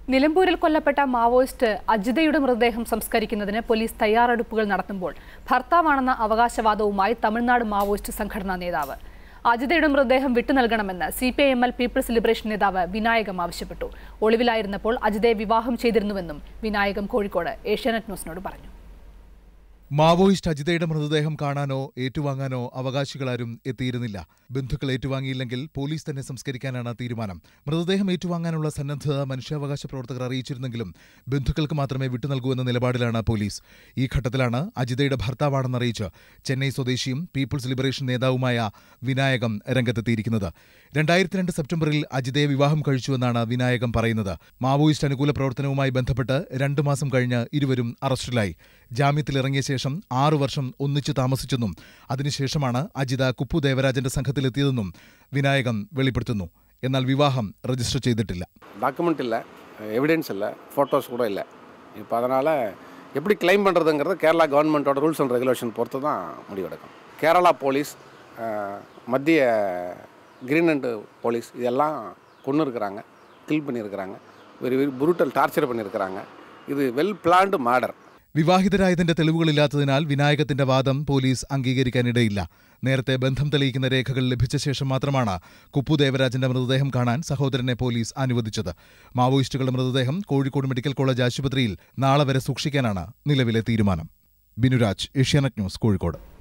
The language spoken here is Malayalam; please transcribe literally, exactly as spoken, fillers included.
നിലമ്പൂരിൽ കൊല്ലപ്പെട്ട മാവോയിസ്റ്റ് അജിതയുടെ മൃതദേഹം സംസ്കരിക്കുന്നതിന് പോലീസ് തയ്യാറെടുപ്പുകൾ നടത്തുമ്പോൾ ഭർത്താവാണെന്ന അവകാശവാദവുമായി തമിഴ്നാട് മാവോയിസ്റ്റ് സംഘടനാ നേതാവ്. അജിതയുടെ മൃതദേഹം വിട്ടു നൽകണമെന്ന് C P I M L people's liberation നേതാവ് വിനായകം ആവശ്യപ്പെട്ടു. ഒളിവിലായിരുന്നപ്പോൾ അജിതയെ വിവാഹം ചെയ്തിരുന്നുവെന്നും വിനായകം കോഴിക്കോട് ഏഷ്യാനെറ്റ് ന്യൂസിനോട് പറഞ്ഞു. മാവോയിസ്റ്റ് അജിതയുടെ മൃതദേഹം കാണാനോ ഏറ്റുവാങ്ങാനോ അവകാശികളാരും എത്തിയിരുന്നില്ല. ബന്ധുക്കൾ ഏറ്റുവാങ്ങിയില്ലെങ്കിൽ പോലീസ് തന്നെ സംസ്കരിക്കാനാണ് തീരുമാനം. മൃതദേഹം ഏറ്റുവാങ്ങാനുള്ള സന്നദ്ധത മനുഷ്യാവകാശ പ്രവർത്തകർ അറിയിച്ചിരുന്നെങ്കിലും ബന്ധുക്കൾക്ക് മാത്രമേ വിട്ടുനൽകൂവെന്ന നിലപാടിലാണ് പോലീസ്. ഈ ഘട്ടത്തിലാണ് അജിതയുടെ ഭർത്താവാണെന്നറിയിച്ച് ചെന്നൈ സ്വദേശിയും പീപ്പിൾസ് ലിബറേഷൻ നേതാവുമായ വിനായകം രംഗത്തെത്തിയിരിക്കുന്നത്. രണ്ടായിരത്തി രണ്ട് സെപ്റ്റംബറിൽ അജിതയെ വിവാഹം കഴിച്ചുവെന്നാണ് വിനായകം പറയുന്നത്. മാവോയിസ്റ്റ് അനുകൂല പ്രവർത്തനവുമായി ബന്ധപ്പെട്ട് രണ്ടു മാസം കഴിഞ്ഞ് ഇരുവരും അറസ്റ്റിലായി. ജാമ്യത്തിലിറങ്ങിയ ശേഷം ആറു വർഷം ഒന്നിച്ചു താമസിച്ചെന്നും അതിനുശേഷമാണ് അജിത കുപ്പു ദേവരാജന്റെ സംഘത്തിലെത്തിയതെന്നും വിനായകം വെളിപ്പെടുത്തുന്നു. എന്നാൽ വിവാഹം രജിസ്റ്റർ ചെയ്തിട്ടില്ല. டாக்குமெண்ட் இல்லை, எவிடன்ஸ் இல்லை, ஃபோட்டோஸ் கூட இல்லை. இப்போ அதனால் எப்படி கிளைம் பண்ணுறதுங்கிறது கேரளா கவர்மெண்ட்டோட ரூல்ஸ் அண்ட் ரெகுலேஷன் பொறுத்து தான் முடிவெடுக்கும். கேரளா போலீஸ், மத்திய கிரீன்லண்ட் போலீஸ் இதெல்லாம் கொண்டு இருக்கிறாங்க, கில் பண்ணியிருக்கிறாங்க, வெரி வெரி ബ്രൂട്ടൽ ടാർച്ചർ பண்ணியிருக்கிறாங்க. ഇത് വെൽ പ്ലാൻഡ് മർഡർ. വിവാഹിതരായതിന്റെ തെളിവുകളില്ലാത്തതിനാൽ വിനായകത്തിന്റെ വാദം പോലീസ് അംഗീകരിക്കാനിടയില്ല. നേരത്തെ ബന്ധം തെളിയിക്കുന്ന രേഖകൾ ലഭിച്ച ശേഷം മാത്രമാണ് കുപ്പു ദേവരാജന്റെ മൃതദേഹം കാണാൻ സഹോദരനെ പോലീസ് അനുവദിച്ചത്. മാവോയിസ്റ്റുകളുടെ മൃതദേഹം കോഴിക്കോട് മെഡിക്കൽ കോളേജ് ആശുപത്രിയിൽ നാളെ വരെ സൂക്ഷിക്കാനാണ് നിലവിലെ തീരുമാനം. ബിനുരാജ്, ഏഷ്യാനെറ്റ് ന്യൂസ്, കോഴിക്കോട്.